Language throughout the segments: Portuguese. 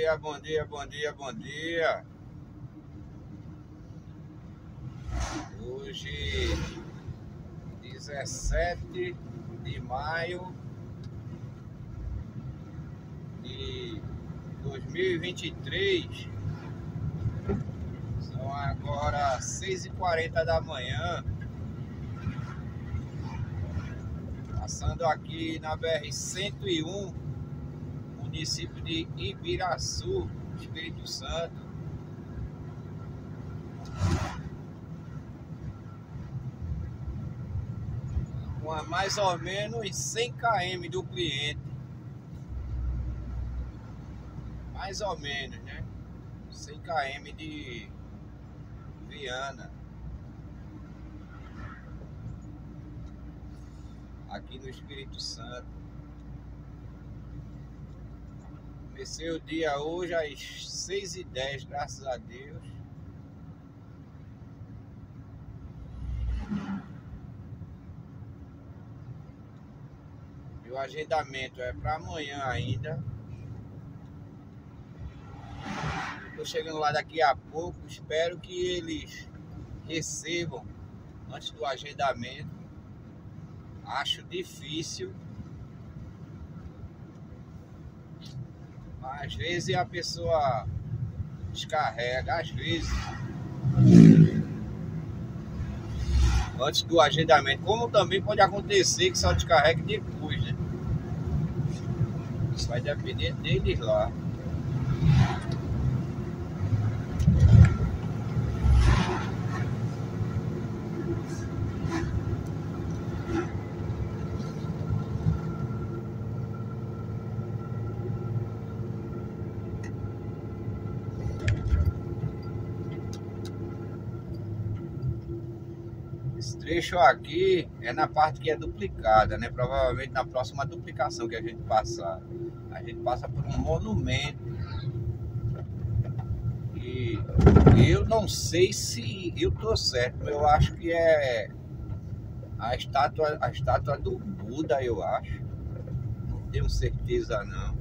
dia, bom dia, bom dia, bom dia. Hoje, 17 de maio de 2023. São agora 6h40 da manhã. Passando aqui na BR-101, município de Ibiraçu, Espírito Santo. Com mais ou menos 100 km do cliente. Mais ou menos, né? 100 km de Viana. Aqui no Espírito Santo. Comecei o dia hoje às 6h10, graças a Deus. Meu agendamento é para amanhã ainda. Estou chegando lá daqui a pouco. Espero que eles recebam antes do agendamento. Acho difícil. Às vezes a pessoa descarrega, às vezes antes do agendamento, como também pode acontecer que só descarregue depois, né? Isso vai depender deles lá. Esse trecho aqui é na parte que é duplicada, né? Provavelmente na próxima duplicação que a gente passar. A gente passa por um monumento. E eu não sei se eu tô certo. Eu acho que é a estátua do Buda, eu acho. Não tenho certeza não.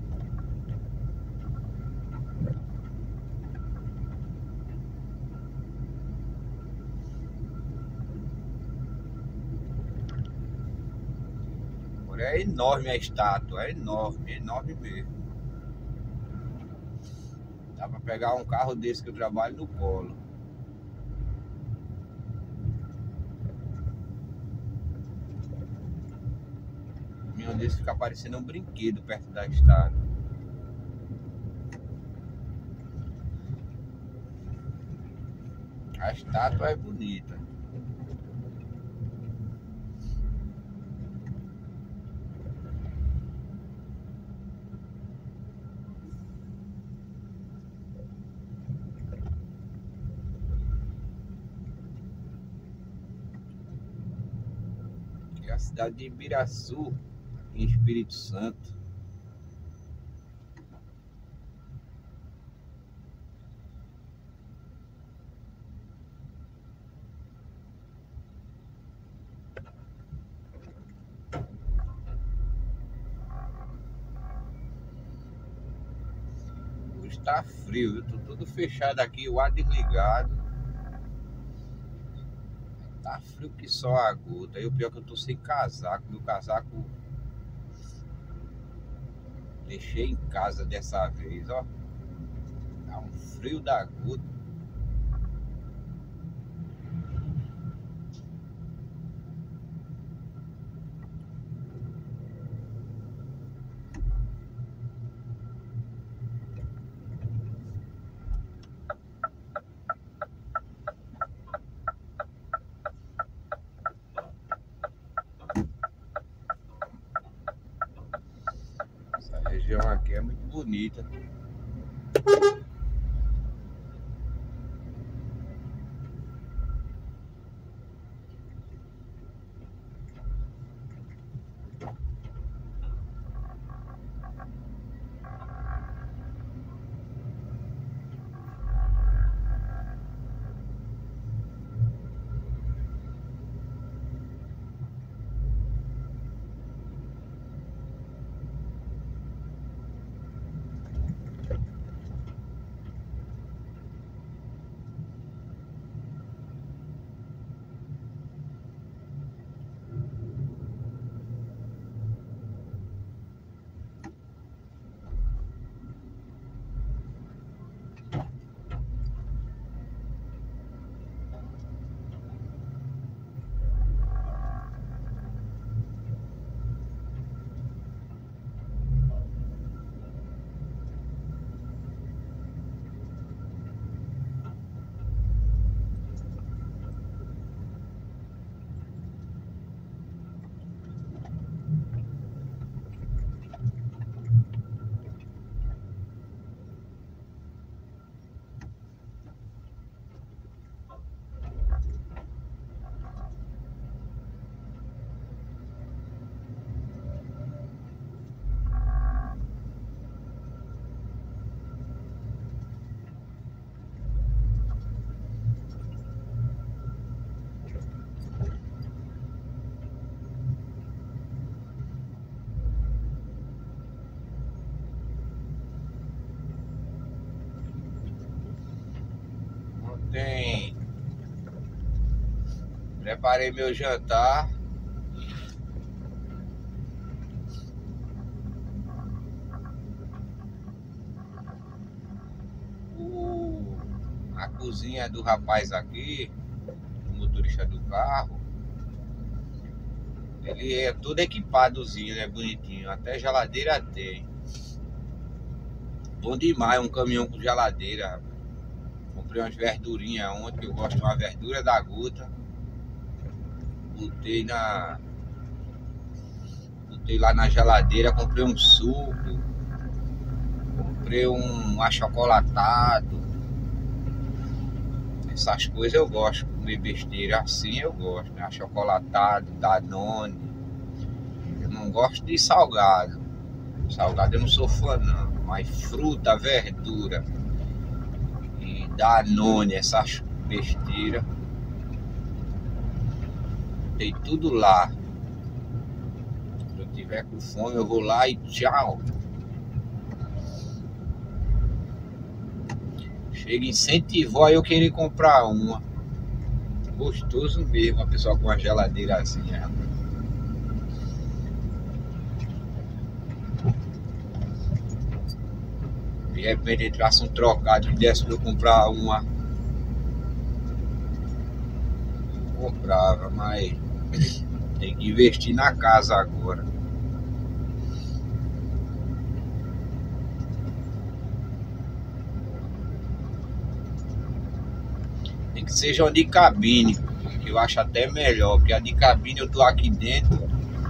É enorme a estátua, é enorme mesmo. Dá pra pegar um carro desse que eu trabalho no colo. O caminhão desse fica parecendo um brinquedo perto da estátua. A estátua é bonita. É a cidade de Ibiraçu, em Espírito Santo. Hoje tá frio, eu tô todo fechado aqui, o ar desligado. Tá frio que só a gota. E o pior é que eu tô sem casaco. Meu casaco deixei em casa dessa vez, ó. Tá um frio da gota. Essa região aqui é muito bonita. Preparei meu jantar. A cozinha do rapaz aqui, o motorista do carro, ele é todo equipadozinho, né? Bonitinho. Até geladeira tem. Bom demais um caminhão com geladeira. Comprei umas verdurinhas ontem, que eu gosto de uma verdura da Guta. Botei lá na geladeira, comprei um suco, comprei um achocolatado. Essas coisas eu gosto de comer besteira assim, eu gosto, né? Achocolatado, Danone. Eu não gosto de salgado. Salgado eu não sou fã não, mas fruta, verdura e Danone, essas besteiras, tem tudo lá. Se eu tiver com fome eu vou lá e tchau. Chega, incentivou aí eu querer comprar uma. Gostoso mesmo, a pessoa com uma geladeirazinha. De repente entrasse um trocado que desse pra eu comprar uma. Eu comprava, mas tem que investir na casa agora. Tem que seja uma de cabine, que eu acho até melhor, porque a de cabine eu tô aqui dentro,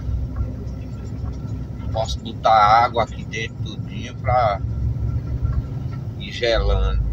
posso botar água aqui dentro tudinho pra ir gelando.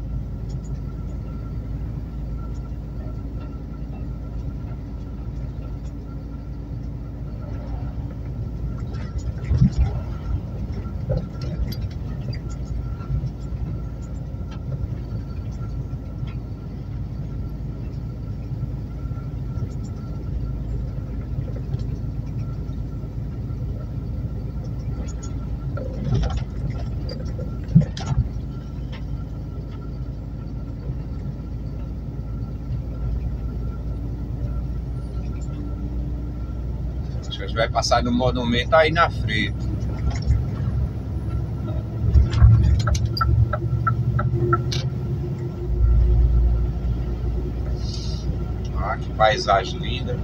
Acho que a gente vai passar no monumento aí na frente. Ah, que paisagem linda.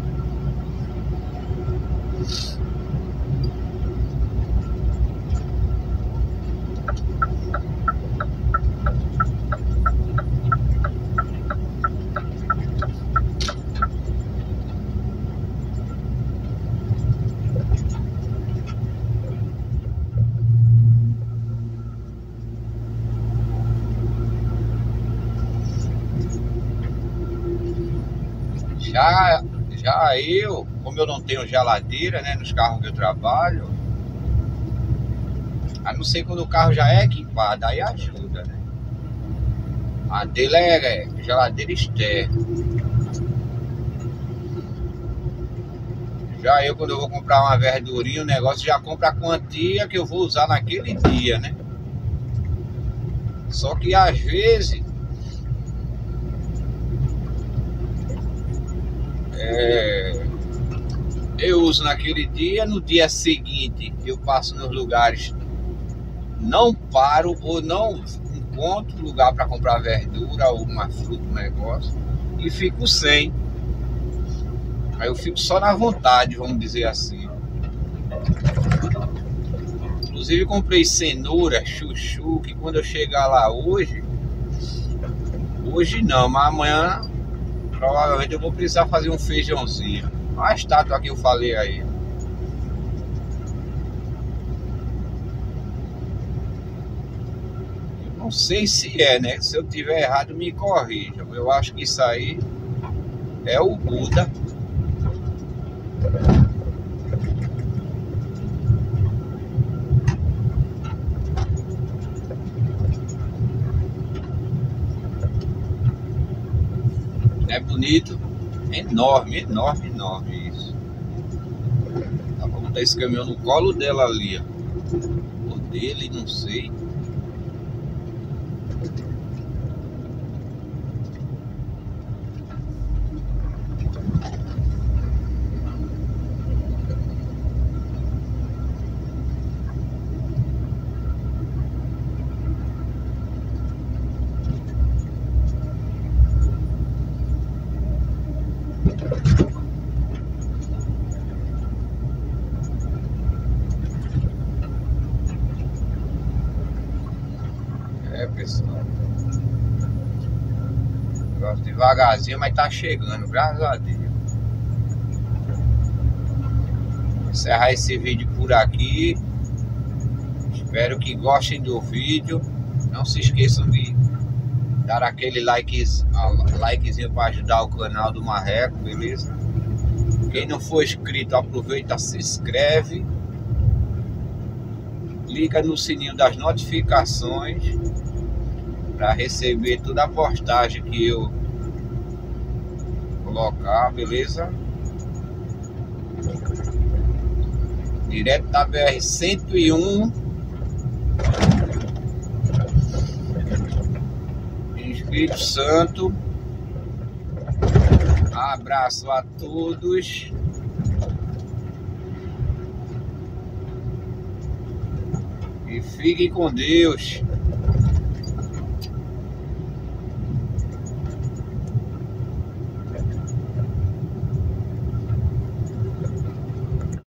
Já eu, como eu não tenho geladeira, né, nos carros que eu trabalho, a não ser quando o carro já é equipado, aí ajuda, né? A dele é geladeira externa. Já eu, quando eu vou comprar uma verdurinha, o negócio já compra a quantia que eu vou usar naquele dia, né? Só que às vezes eu uso naquele dia, no dia seguinte eu passo nos lugares, não paro ou não encontro lugar para comprar verdura ou uma fruta, um negócio, e fico sem. Aí eu fico só na vontade, vamos dizer assim. Inclusive comprei cenoura, chuchu, que quando eu chegar lá hoje não, mas amanhã provavelmente eu vou precisar fazer um feijãozinho. A estátua que eu falei aí. Eu não sei se é, né? Se eu tiver errado, me corrijam. Eu acho que isso aí é o Buda. É bonito. Enorme, enorme, enorme isso. Dá pra botar esse caminhão no colo dela ali, ó. Ou dele, não sei. pessoal. Gosto devagarzinho, mas tá chegando, graças a Deus. Vou encerrar esse vídeo por aqui. Espero que gostem do vídeo. Não se esqueçam de dar aquele likezinho para ajudar o canal do Marreco, beleza? Quem não for inscrito, aproveita, se inscreve. Clica no sininho das notificações para receber toda a postagem que eu colocar, beleza? Direto da BR-101 Espírito Santo. Abraço a todos. E fiquem com Deus.